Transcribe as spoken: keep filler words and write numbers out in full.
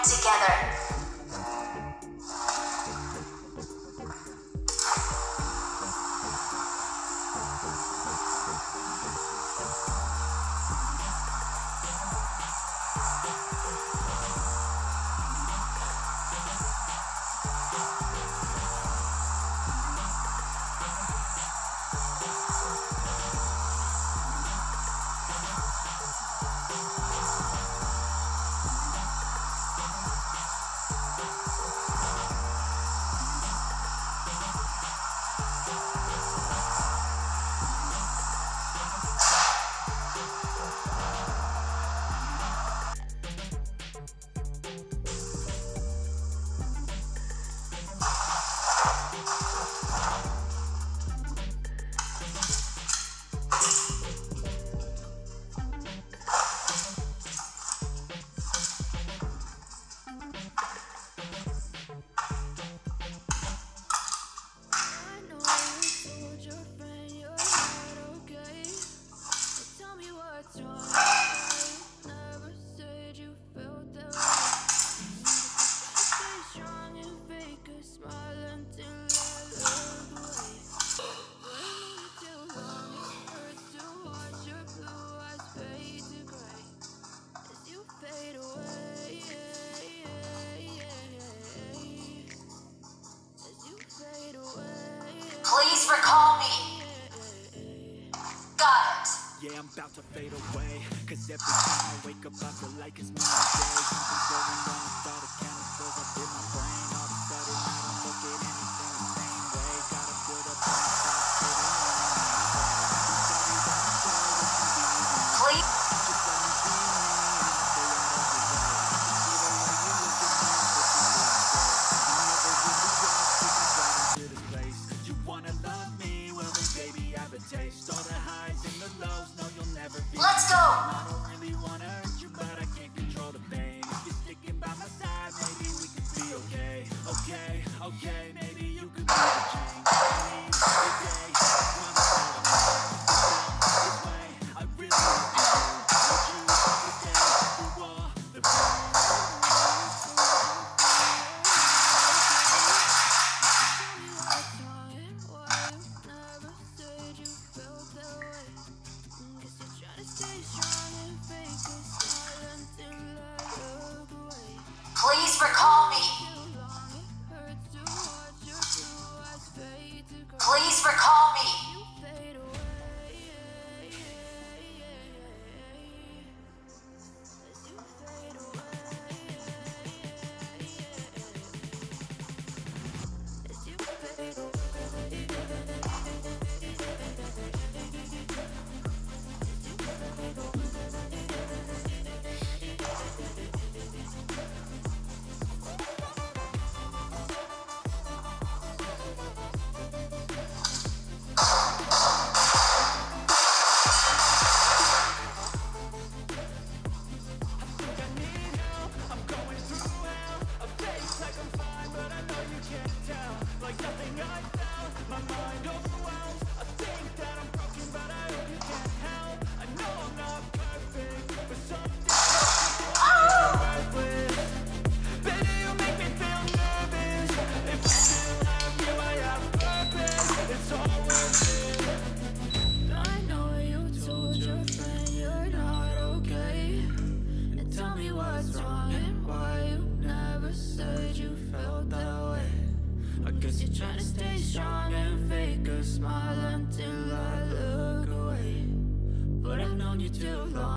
together. Please recall me. Got it. Yeah, I'm about to fade away, cause every time I wake up I feel like it's my day. Something's going wrong with all the chemicals up in my brain. All of a sudden I don't look at anything the same way. Gotta put up on Please. taste all the highs and the lows. No, you'll never be. Let's go. I don't really wanna hurt you, but I can't control the pain. If you're sticking by my side, maybe we could be okay. Okay, okay, maybe you could be the change I need today. Wanna follow this way? I really want you. Would you stay through all the pain? Please recall me. Please recall me. You're trying to stay strong and fake a smile until I look away, but I've known you too long.